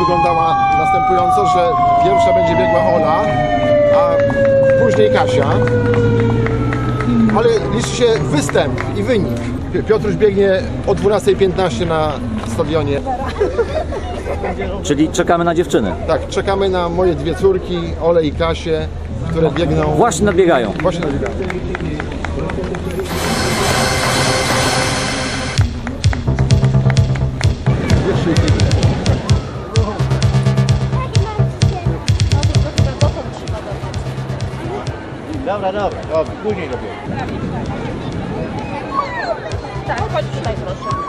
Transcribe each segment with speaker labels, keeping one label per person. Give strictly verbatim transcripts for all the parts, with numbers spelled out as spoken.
Speaker 1: wyglądała następująco, że pierwsza będzie biegła Ola, a później Kasia. Ale liczy się występ i wynik. Piotruś biegnie o dwunastej piętnaście na stadionie.
Speaker 2: Czyli czekamy na dziewczyny.
Speaker 1: Tak, czekamy na moje dwie córki, Olę i Kasię, które biegną.
Speaker 2: Właśnie nadbiegają.
Speaker 1: Właśnie nadbiegają.
Speaker 3: Dobra, dobra, dobra, później robię.
Speaker 4: Tak, chodź tutaj proszę.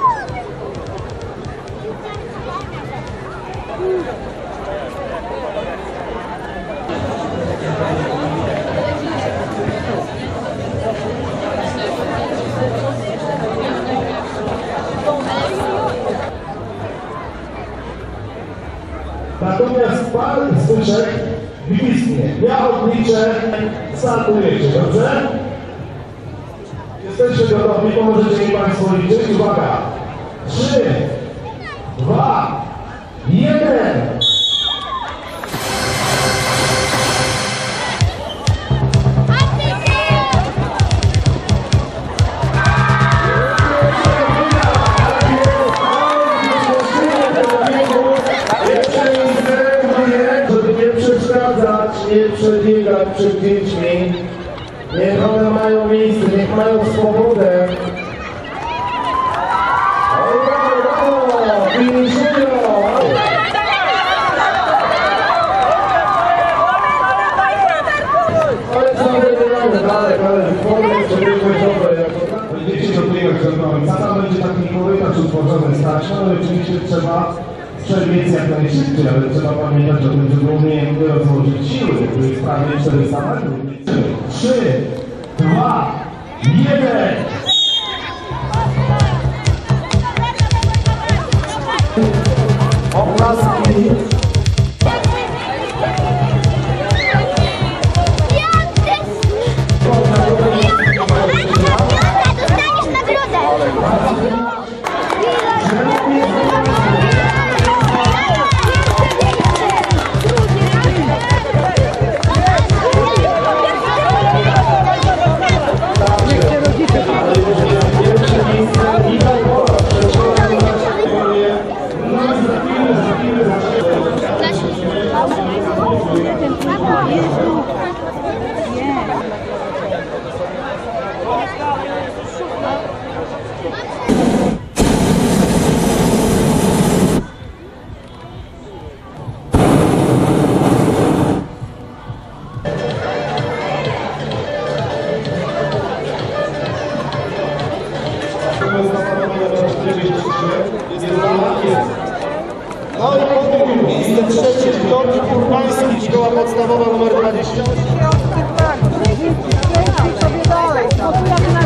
Speaker 5: Natomiast par styczek gwizdnie. Ja odliczę, startujecie, dobrze? Jesteście gotowi, pomożecie mi Państwo liczyć. Uwaga! Trzy, dwa, jeden. Nie przebiegać przed dziećmi. Niech one mają miejsce, niech mają swobodę. Oj, brawo, brawo! Finiszują! Ale co wygląda dalej, ale formę przebiegłeś dobre. Będziecie dobiegać przed nami. Zatem będzie taki korytarz utworzony starszy, ale oczywiście trzeba przebiec jak najszybciej, ale trzeba pamiętać o tym, żeby umiejętnie rozłożyć siły, żeby sprawić czterysta metrów. trzy, dwa, jeden. Oklaski.
Speaker 1: No i potem miejsce trzecie Piotr Urbański, szkoła podstawowa numer dwadzieścia osiem.